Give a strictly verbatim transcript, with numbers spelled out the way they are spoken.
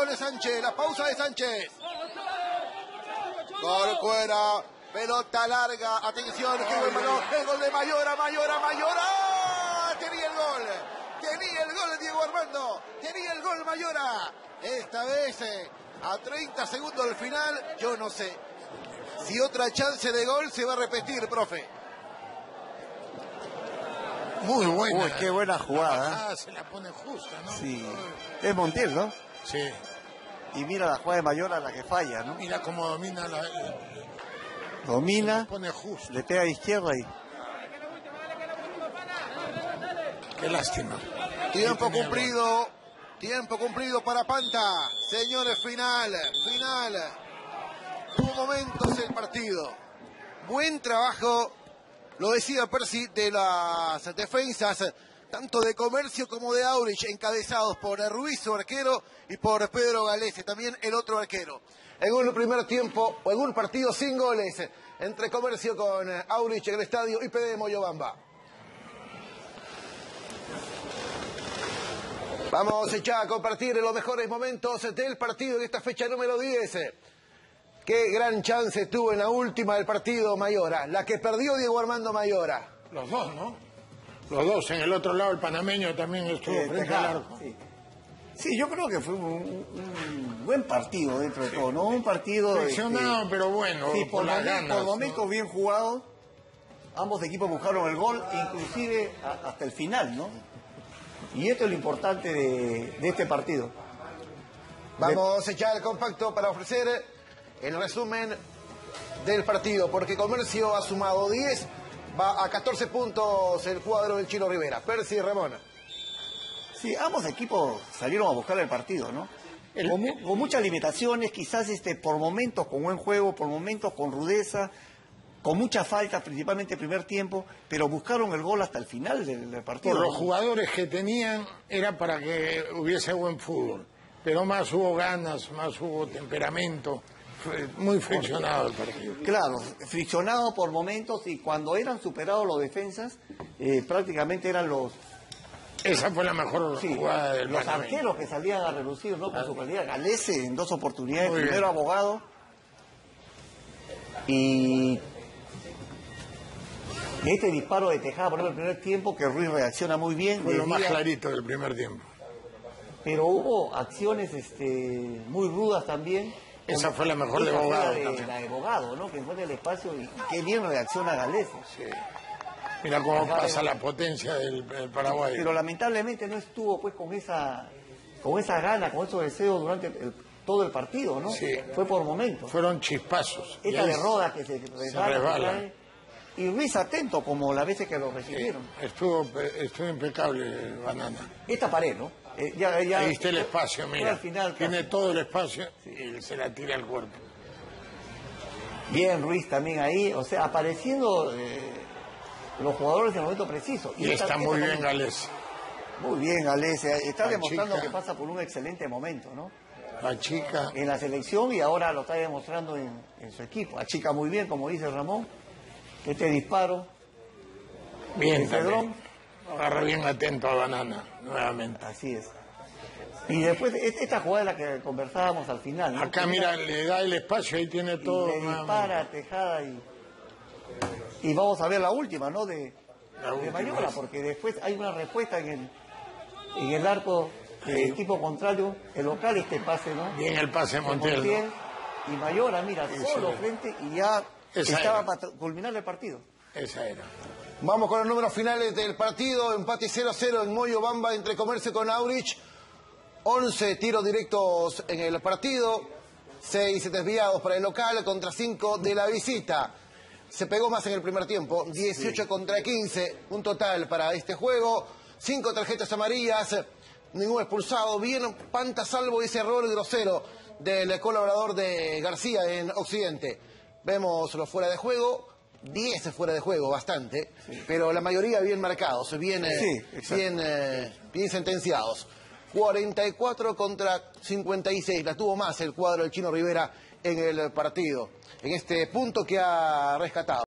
de Sánchez, la pausa de Sánchez. Corcuera, pelota larga, atención, qué buen balón, el gol de Mayora, Mayora, Mayora. Tenía el gol, tenía el gol Diego Armando, tenía el gol Mayora. Esta vez, eh, a treinta segundos del final, yo no sé si otra chance de gol se va a repetir, profe. Muy buena. Uy, qué buena jugada. La se la pone justa, ¿no? Sí. Es Montiel, ¿no? Sí. Y mira la jugada de Mayora, la que falla, ¿no? Mira cómo domina la... Domina, se pone justo. le pega a izquierda y... Qué lástima. Tiempo cumplido, tiempo cumplido para Panta. Señores, final, final. Tuvo momentos el partido. Buen trabajo, lo decía Percy, de las defensas, tanto de Comercio como de Aurich, encabezados por Ruiz, su arquero, y por Pedro Galese, también el otro arquero. En un primer tiempo, o en un partido sin goles, entre Comercio con Aurich en el estadio I P D de Moyobamba. Vamos ya a compartir los mejores momentos del partido en esta fecha número diez. Qué gran chance tuvo en la última del partido Mayora, la que perdió Diego Armando Mayora. Los dos, ¿no? Los dos. En el otro lado el panameño también estuvo Eh, frente al arco. Sí. Sí, yo creo que fue un, un buen partido dentro de todo, ¿no? Un partido... Friccionado, este, pero bueno, sí, por, por, las momentos, ganas. por momentos ¿no? bien jugado. Ambos equipos buscaron el gol, inclusive a, hasta el final, ¿no? Y esto es lo importante de, de este partido. Vamos a echar el compacto para ofrecer el resumen del partido, porque Comercio ha sumado diez, va a catorce puntos el cuadro del Chino Rivera. Percy y Ramón. Sí, ambos equipos salieron a buscar el partido, ¿no? El- Con, mu- con muchas limitaciones, quizás este, por momentos con buen juego, por momentos con rudeza, con muchas faltas, principalmente el primer tiempo, pero buscaron el gol hasta el final del, del partido. Por los ¿no? jugadores que tenían era para que hubiese buen fútbol. Pero más hubo ganas, más hubo temperamento. Fue muy friccionado el partido. Claro, friccionado por momentos y cuando eran superados los defensas, eh, prácticamente eran los, Esa fue la mejor sí, jugada del los panameño. arqueros que salían a relucir, ¿no? Con su calidad. Galese en dos oportunidades, Muy primero bien. Abogado y este disparo de Tejada, por ejemplo, el primer tiempo, que Ruiz reacciona muy bien, Fue lo más desvía, clarito del primer tiempo. pero hubo acciones este, muy rudas también. Esa como fue la mejor de esa fue Abogado La de, también. la de Abogado, ¿no? Que encuentra el espacio y qué bien reacciona Galese. Sí. Mira cómo Ajá, pasa pero- la potencia del, del Paraguay. Pero lamentablemente no estuvo pues con esa con esa gana, con esos deseos durante el- todo el partido, ¿no? Sí. Fue por momentos. Fueron chispazos. Y Esta ahí de Roda que se resbala, que resbala. cae, y Ruiz atento como las veces que lo Sí, recibieron. estuvo, estuvo impecable Banana. Esta pared, ¿no? Eh, ya, ya, Ahí está el espacio, fue mira. al final, Tiene todo el espacio y se la tira al cuerpo. bien Ruiz también ahí, o sea, apareciendo eh, los jugadores en el momento preciso. Y esta- está esta muy bien también- Gales. Muy bien, Galese. Está La demostrando chica. que pasa por un excelente momento, ¿no? La chica. En la selección y ahora lo está demostrando en, en su equipo. Achica muy bien, como dice Ramón. Este disparo, Bien, el Cedrón. también. Agarra bien atento a Banana, nuevamente. así es. Y después, et- esta jugada de la que conversábamos al final, ¿no? Acá, Que mira, le da el espacio, ahí tiene y todo. le nuevamente. dispara a Tejada y, y vamos a ver la última, ¿no? De, La de última, Mayora, sí. porque después hay una respuesta en el, en el arco del equipo contrario, el local, este pase, ¿no? Bien el pase de De Montiel. Montiel, ¿no? y Mayora, mira, Eso solo es. frente y ya Esa estaba era. para culminar el partido. Esa era. Vamos con los números finales del partido. Empate cero a cero en Moyobamba entre Comercio con Aurich. once tiros directos en el partido. seis desviados para el local contra cinco de la visita. Se pegó más en el primer tiempo. dieciocho contra quince. Un total para este juego. cinco tarjetas amarillas. Ningún expulsado. Bien Panta salvo ese error grosero del colaborador de García en Occidente. Vemos los fuera de juego. diez fuera de juego, bastante, pero la mayoría bien marcados, bien, eh, Sí, exacto. bien, eh, bien sentenciados. cuarenta y cuatro contra cincuenta y seis, la tuvo más el cuadro del Chino Rivera en el partido, en este punto que ha rescatado.